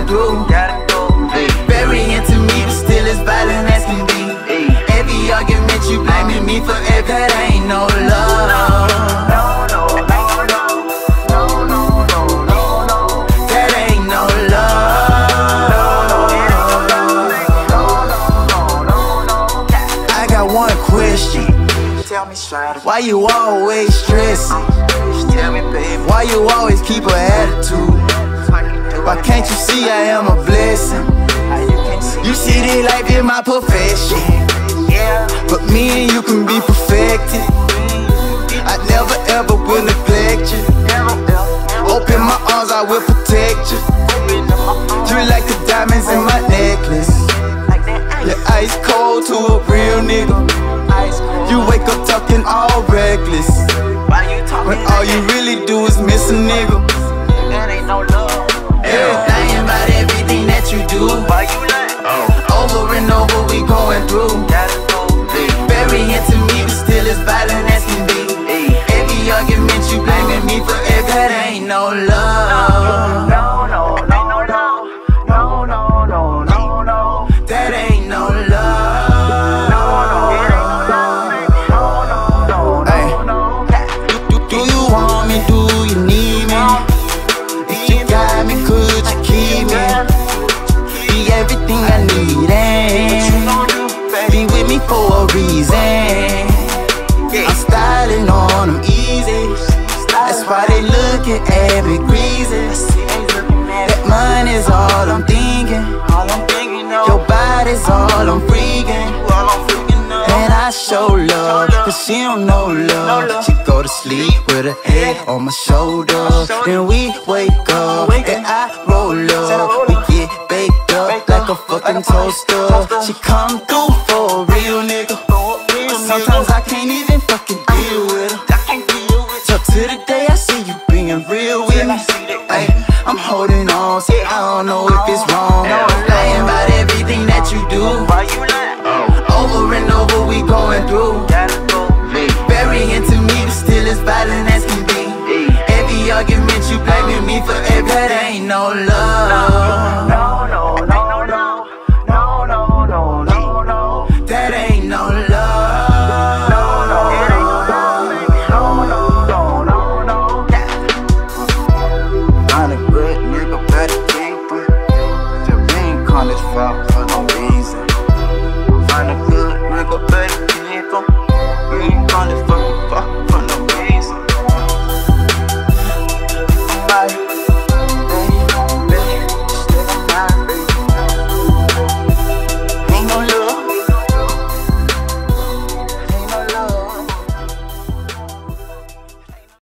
through. Very into me, but still as violent as can be. Every argument you blaming me for it, that ain't no love. That ain't no love. I got one question. Tell me straight. Why you always stressing? Tell me, baby. Why you always keep an attitude? Why can't you see I am a blessing? You see this life is my profession, but me and you can be perfected. I never ever will neglect you. Open my arms, I will protect you. You like the diamonds in my necklace. You're ice cold to a real nigga. You wake up talking all reckless, when all you really do is miss a nigga. That ain't no love. Lying about everything that you do. Over and over we going through. Very into me, but still as violent as can be. Every argument you blaming me for it, that ain't no love. That ain't no love. Do you want me? Do you need me? If you got me, could you keep me? Be everything I need and be with me for a reason. I'm styling on them easy. That's why they looking at me greasy. That money's all I'm thinking. Your body's all I'm freaking. And I show love, cause she don't know love. She go to sleep with her head on my shoulder. Then we wake up and I roll up. We get baked up like a fucking toaster. She come through for a real nigga. Sometimes I can't even fucking